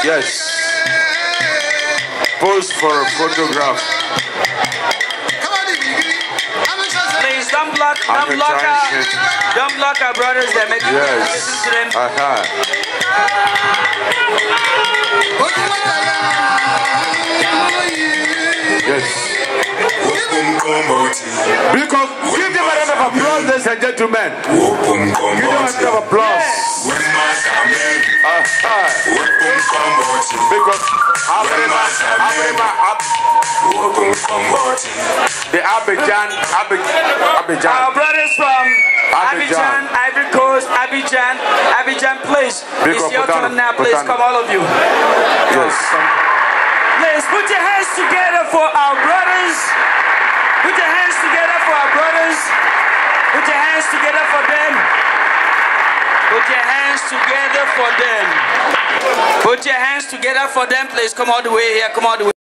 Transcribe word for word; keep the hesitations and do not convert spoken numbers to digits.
Yes. Pose for a photograph. Please don't block, don't block our, don't block our brothers. They're making yes. listen to them. Uh-huh. Yes. Because give them a round of applause, ladies and gentlemen. Give them a round of applause. Uh-huh. Because Abrema, Abrema, the Abidjan, Abidjan. Our brothers from Abidjan, Abidjan, Ivory Coast, Abidjan, Abidjan, please. It's your turn now, please. Come, all of you. Yes. Please put your hands together for our brothers. Put your hands together for our brothers. Put your hands together for them. Put your hands together for them. Put your hands together for them, please. Come all the way here. Come all the way.